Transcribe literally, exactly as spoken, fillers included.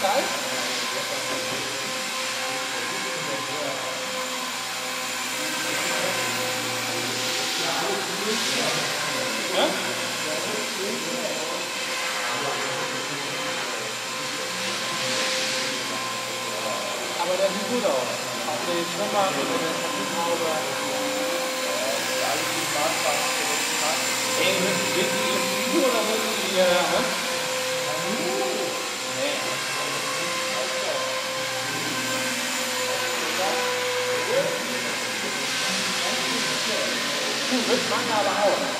geil? Ja? Aber der sieht gut aus. Auch die Schwimmer oder der Tattoo-Haube. Ey, willst du die Fliegen oder willst du die, äh, ne? Nee. Du willst Manga aber auch.